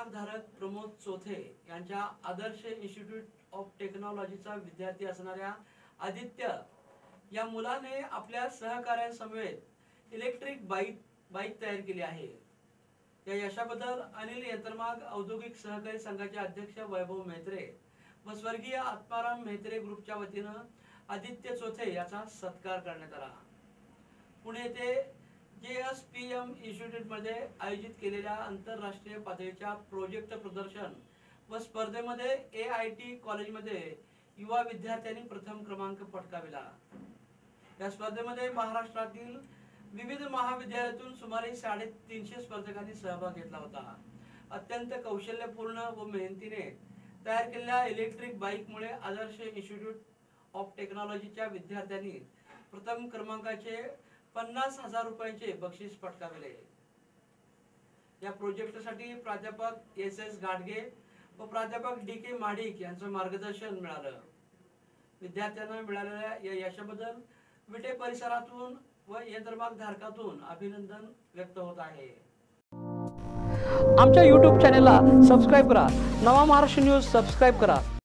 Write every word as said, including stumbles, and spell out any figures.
यंत्रमागधारक प्रमोद चोथे यांच्या आदर्श institute of टेक्नॉलॉजीचा विद्यार्थी असणाऱ्या आदित्य या मुलाने आपल्या सहकाऱ्यांसमवेत इलेक्ट्रिक बाईक बाईक तयार केली आहे। या यशाबद्दल अनिल यंत्रमाग औद्योगिक सहकारी संघाचे अध्यक्ष वैभव मेहत्रे व स्वर्गीय आत्माराम मेहत्रे ग्रुपच्या वतीनं आदित्य चोथे याचा सत्कार करण्यात आला। पुणे येथे जे एस पी एम इन्स्टिट्यूट मध्ये आयोजित केलेल्या आंतरराष्ट्रीय पातळीच्या प्रोजेक्ट प्रदर्शन व स्पर्धेमध्ये ए आय टी कॉलेजमध्ये युवा विद्यार्थ्यांनी प्रथम क्रमांक पटकाविला। या स्पर्धेमध्ये महाराष्ट्रातील विविध महाविद्यालयातून सुमारे साडेतीनशे स्पर्धकांनी सहभाग घेतला होता। अत्यंत कौशल्यपूर्ण व मेहनतीने तयार केलेल्या इलेक्ट्रिक बाईकमुळे आदर्श इन्स्टिट्यूट ऑफ टेक्नॉलॉजीच्या विद्यार्थ्यांनी प्रथम क्रमांकाचे पन्नास हजार रुपयांचे बक्षीस पटकाविले। या प्रोजेक्टसाठी प्राध्यापक एस एस गाडगे व प्राध्यापक डी के माडिक यांचं मार्गदर्शन मिळालं। विद्यार्थ्यांना मिळालेल्या या यशाबद्दल विटे परिसरातून व यंत्रमाग धारकातून अभिनंदन व्यक्त होत आहे। आमच्या यूट्यूब चॅनलला सबस्क्राइब करा, नवा महाराष्ट्र न्यूज सबस्क्राइब करा।